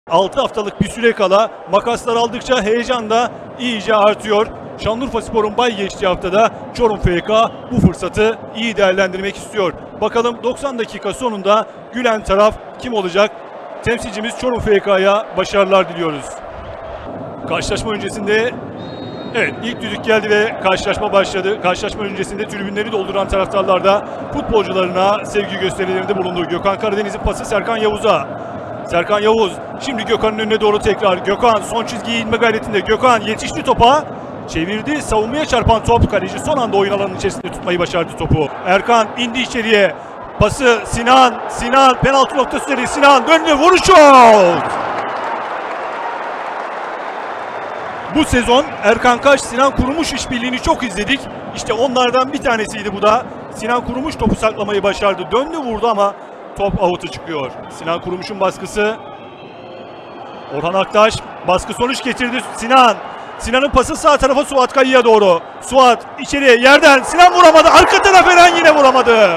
6 haftalık bir süre kala makaslar aldıkça heyecan da iyice artıyor. Şanlıurfaspor'un bay geçtiği haftada Çorum FK bu fırsatı iyi değerlendirmek istiyor. Bakalım 90 dakika sonunda gülen taraf kim olacak? Temsilcimiz Çorum FK'ya başarılar diliyoruz. Karşılaşma öncesinde evet ilk düdük geldi ve karşılaşma başladı. Karşılaşma öncesinde tribünleri dolduran taraftarlar da futbolcularına sevgi gösterilerinde bulundu. Gökhan Karadeniz'in pası Serkan Yavuz'a. Serkan Yavuz şimdi Gökhan'ın önüne doğru tekrar. Gökhan son çizgiye inme gayretinde. Gökhan yetişti topa. Çevirdi. Savunmaya çarpan top. Kaleci son anda oyun alanının içerisinde tutmayı başardı topu. Erkan indi içeriye. Pası Sinan. Sinan penaltı noktası üzeri. Sinan döndü. Vuruş out. Bu sezon Erkan Kaş, Sinan Kurumuş işbirliğini çok izledik. İşte onlardan bir tanesiydi bu da. Sinan Kurumuş topu saklamayı başardı. Döndü vurdu ama top out'a çıkıyor. Sinan Kurumuş'un baskısı. Orhan Aktaş baskı sonuç getirdi. Sinan. Sinan'ın pası sağ tarafa Suat Kayı'ya doğru. Suat içeriye yerden. Sinan vuramadı. Arka taraf Eren yine vuramadı.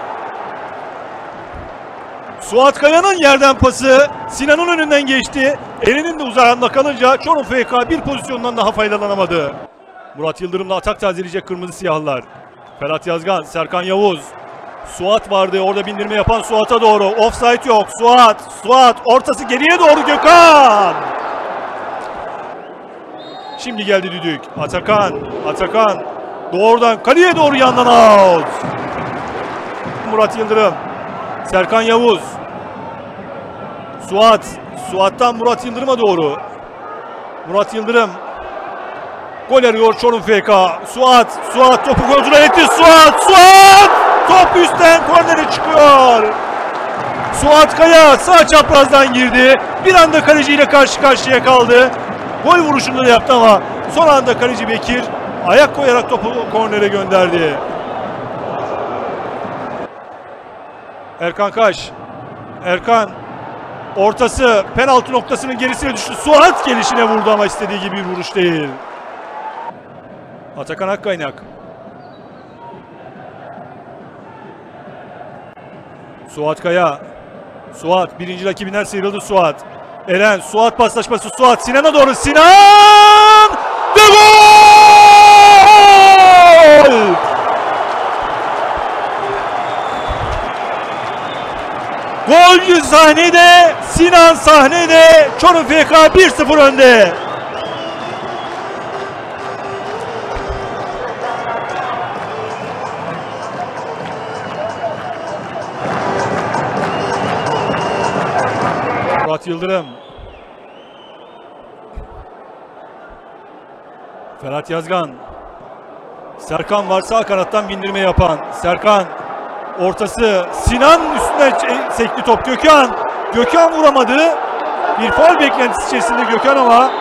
Suat Kaya'nın yerden pası Sinan'ın önünden geçti. Eren'in de uzağında kalınca Çorum FK bir pozisyondan daha faydalanamadı. Murat Yıldırım'la atak tazeleyecek kırmızı siyahlılar. Ferhat Yazgan, Serkan Yavuz. Suat vardı orada bindirme yapan Suat'a doğru. Offside yok. Suat ortası geriye doğru Gökhan. Şimdi geldi düdük. Atakan doğrudan kaleye doğru yandan out. Murat Yıldırım. Serkan Yavuz. Suat'tan Murat Yıldırım'a doğru. Murat Yıldırım. Gol arıyor Çorum FK. Suat topu kontrol etti. Suat! Top üstten kornere çıkıyor. Suat Kaya sağ çaprazdan girdi. Bir anda kaleciyle karşı karşıya kaldı. Gol vuruşunu da yaptı ama son anda kaleci Bekir ayak koyarak topu kornere gönderdi. Erkan Kaş. Erkan ortası penaltı noktasının gerisine düştü. Suat gelişine vurdu ama istediği gibi bir vuruş değil. Atakan Akkaynak. Suat Kaya. Suat birinci rakibinden sıyrıldı Suat. Eren Suat paslaşması Suat Sinan'a doğru. Sinan! Ve gol! Golcü sahnede, Sinan sahnede, Çorum FK 1-0 önde. Murat Yıldırım. Ferhat Yazgan. Serkan var sağ kanattan bindirme yapan. Serkan ortası Sinan üstüne sekti top. Gökhan vuramadı. Bir faul beklentisi içerisinde Gökhan ama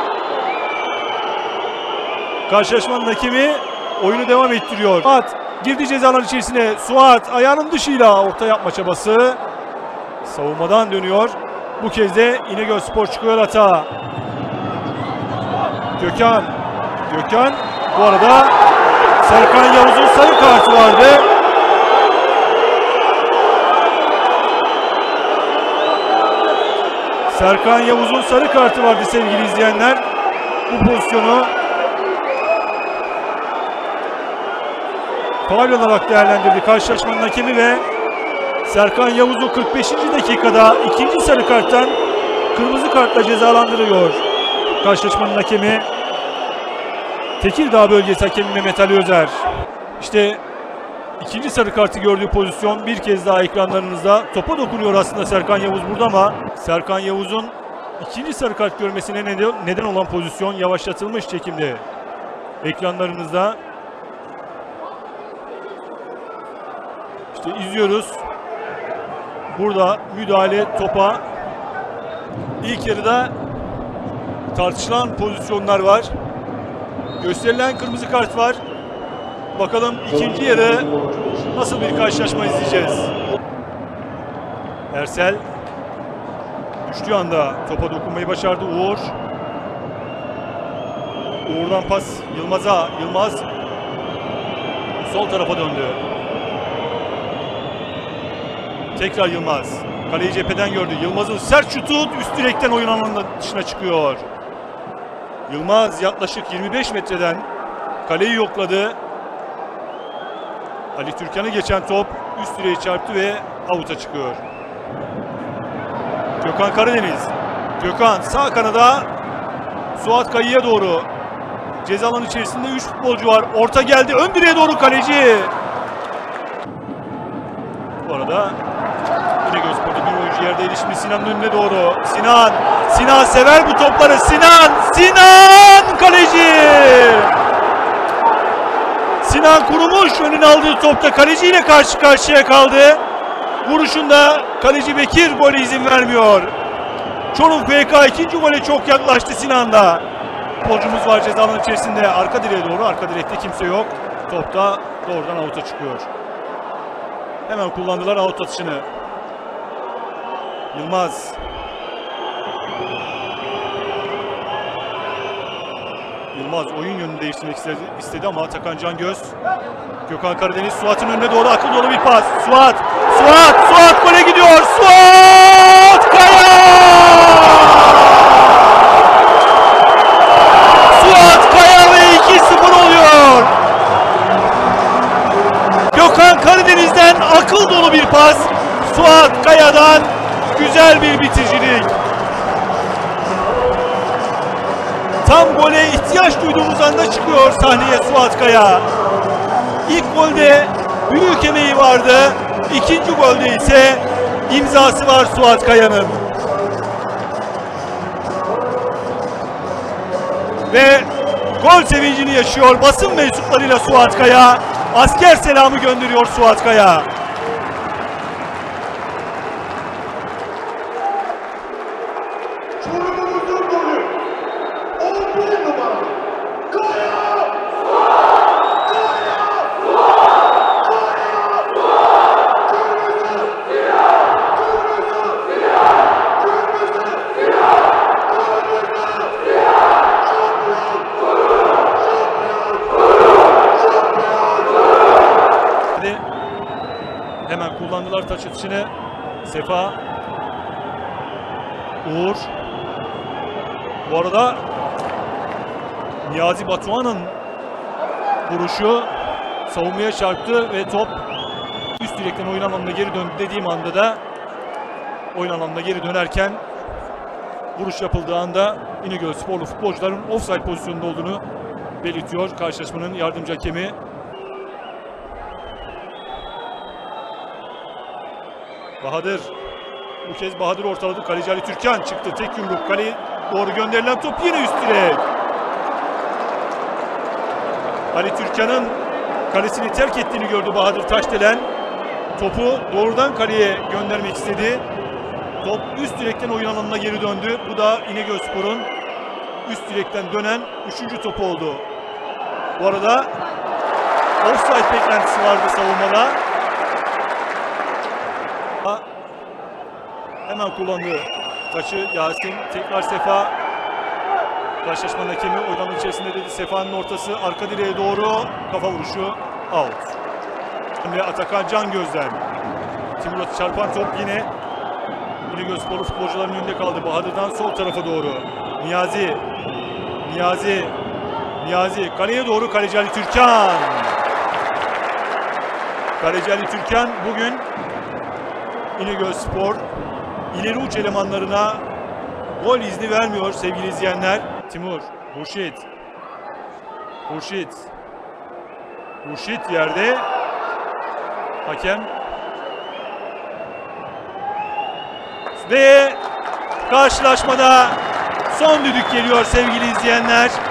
karşılaşmanın hakemi oyunu devam ettiriyor. Suat girdi ceza alanı içerisine. Suat ayağının dışıyla orta yapma çabası. Savunmadan dönüyor. Bu kez de İnegölspor çıkıyor hata. Gökhan bu arada Serkan Yavuz'un sarı kartı vardı. Serkan Yavuz'un sarı kartı vardı sevgili izleyenler. Bu pozisyonu faul olarak değerlendirdi karşılaşmanın hakemi ve Serkan Yavuz'u 45. dakikada ikinci sarı karttan kırmızı kartla cezalandırıyor. Karşılaşmanın hakemi Tekirdağ bölgesi hakemi Mehmet Ali Özer. İşte ikinci sarı kartı gördüğü pozisyon bir kez daha ekranlarınızda. Topa dokunuyor aslında Serkan Yavuz burada ama Serkan Yavuz'un ikinci sarı kart görmesine neden olan pozisyon yavaşlatılmış çekimde. Ekranlarınızda. İşte izliyoruz. Burada müdahale topa. İlk yarıda tartışılan pozisyonlar var. Gösterilen kırmızı kart var. Bakalım ikinci yarı nasıl bir karşılaşma izleyeceğiz. Ersel düştüğü anda topa dokunmayı başardı Uğur. Uğur'dan pas Yılmaz'a. Yılmaz sol tarafa döndü. Tekrar Yılmaz. Kaleyi cepheden gördü. Yılmaz'ın sert şutu üst direkten oyun alanının dışına çıkıyor. Yılmaz yaklaşık 25 metreden kaleyi yokladı. Ali Türkan'ı geçen top üst direğe çarptı ve avuta çıkıyor. Gökhan Karadeniz. Gökhan sağ kanada Suat Kayı'ya doğru. Ceza alanı içerisinde 3 futbolcu var. Orta geldi. Ön direğe doğru kaleci. Bu arada İnegölspor'da bir oyuncu yerdeydi. Şimdi Sinan'ın önüne doğru. Sinan sever bu topları. Sinan kaleci. Sinan kurumuş. Önüne aldığı topta kaleciyle karşı karşıya kaldı. Vuruşunda kaleci Bekir gole izin vermiyor. Çorum FK ikinci gole çok yaklaştı Sinan'da. Futbolcumuz var ceza alanı içerisinde. Arka direğe doğru. Arka direkte kimse yok. Top da doğrudan avuta çıkıyor. Hemen kullandılar out atışını. Yılmaz. Yılmaz oyun yönünü değiştirmek istedi ama Atakan Cangöz. Gökhan Karadeniz Suat'ın önüne doğru akıl dolu bir pas. Suat gole gidiyor. Suat Kaya! Suat Kaya ve 2-0 oluyor. Gökhan Karadeniz'den akıl dolu bir pas. Suat Kaya'dan güzel bir bitiricilik. Tam gole ihtiyaç duyduğumuz anda çıkıyor sahneye Suat Kaya. İlk golde büyük emeği vardı. İkinci golde ise imzası var Suat Kaya'nın. Ve gol sevincini yaşıyor basın mensuplarıyla Suat Kaya. Asker selamı gönderiyor Suat Kaya. Çorum'umuzun golü 11 numara Kaya! Hemen kullandılar taç atışını. Sefa. Uğur. Bu arada Niyazi Batuhan'ın vuruşu savunmaya çarptı ve top üst direkten oyun alanına geri döndü dediğim anda da oyun alanına geri dönerken vuruş yapıldığı anda İnegölsporlu futbolcuların offside pozisyonunda olduğunu belirtiyor karşılaşmanın yardımcı hakemi. Bahadır. Bu kez Bahadır ortaladı. Kaleci Ali Türkan çıktı. Tek yumruk. Kaleye doğru gönderilen top yine üst direk. Ali Türkan'ın kalesini terk ettiğini gördü Bahadır Taşdelen. Topu doğrudan kaleye göndermek istedi. Top üst direkten oyun alanına geri döndü. Bu da İnegölspor'un üst direkten dönen 3. topu oldu. Bu arada offside beklentisi vardı savunmada. Hemen kullandı taçı Yasin. Tekrar Sefa. Karşılaşmanın hakemi oyunun içerisinde dedi. Sefa'nın ortası arka direğe doğru. Kafa vuruşu out. Ve Atakan Cangöz'den. Timur'a çarpan top yine İnegölsporlu futbolcuların önünde kaldı. Bahadır'dan sol tarafa doğru. Niyazi. Kaleye doğru kaleci Ali Türkan. Kaleci Ali Türkan bugün İnegölspor ileri uç elemanlarına gol izni vermiyor sevgili izleyenler. Timur, Hurşit yerde. Hakem. Ve karşılaşmada son düdük geliyor sevgili izleyenler.